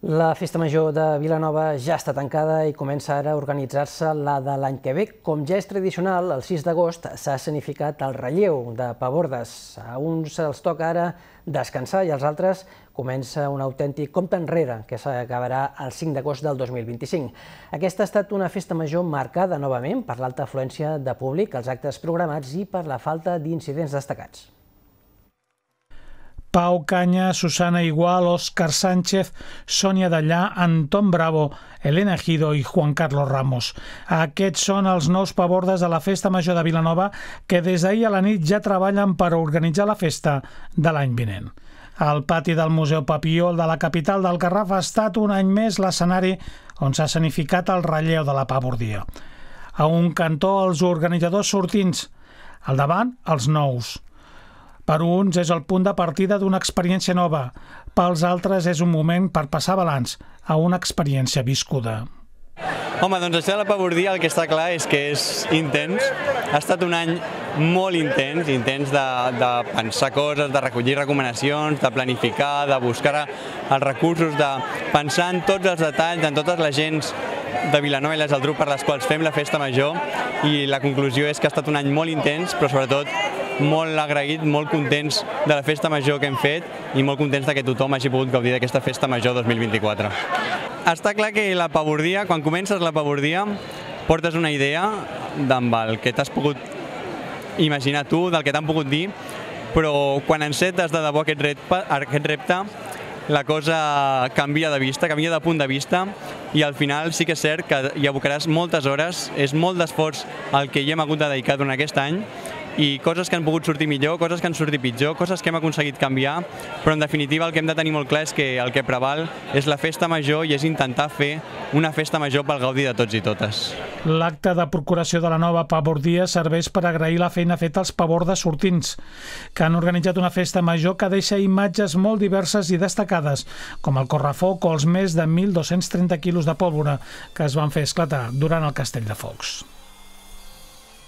La Festa Major de Vilanova ja està tancada i comença ara a organitzar-se la de l'any que ve. Com ja és tradicional, el 6 d'agost s'ha escenificat el relleu de pabordes. A uns els toca ara descansar i als altres comença un autèntic compte enrere que s'acabarà el 5 d'agost del 2025. Aquesta ha estat una festa major marcada novament per l'alta afluència de públic, els actes programats i per la falta d'incidents destacats. Pau Canya, Susana Igual, Òscar Sánchez, Sònia Dallà, Anton Bravo, Elena Ejido i Juan Carlos Ramos. Aquests són els nous pabordes de la Festa Major de Vilanova que des d'ahir a la nit ja treballen per organitzar la festa de l'any vinent. El pati del Museu Papiol de la capital del Garraf ha estat un any més l'escenari on s'ha escenificat el relleu de la pabordia. A un cantó els organitzadors sortints, al davant els nous. Per uns és el punt de partida d'una experiència nova, pels altres és un moment per passar balanç a una experiència viscuda. Home, doncs això de la pabordia el que està clar és que és intens. Ha estat un any molt intens de pensar coses, de recollir recomanacions, de planificar, de buscar els recursos, de pensar en tots els detalls, en totes les gens de Vilanova i la Geltrú per les quals fem la Festa Major, i la conclusió és que ha estat un any molt intens, però sobretot molt agraït, molt contents de la Festa Major que hem fet i molt contents que tothom hagi pogut gaudir d'aquesta Festa Major 2024. Està clar que la pabordia, quan comences la pabordia, portes una idea del que t'has pogut imaginar tu, del que t'han pogut dir, però quan encetes de debò aquest repte, la cosa canvia de vista, canvia de punt de vista, i al final sí que és cert que hi abocaràs moltes hores, és molt d'esforç el que hi hem hagut de dedicar durant aquest any, i coses que han pogut sortir millor, coses que han sortit pitjor, coses que hem aconseguit canviar, però en definitiva el que hem de tenir molt clar és que el que preval és la festa major i és intentar fer una festa major pel gaudi de tots i totes. L'acte de procuració de la nova pabordia serveix per agrair la feina feta als pabordes sortints, que han organitzat una festa major que deixa imatges molt diverses i destacades, com el correfoc o els més de 1.230 quilos de pólvora que es van fer esclatar durant el Castell de Focs.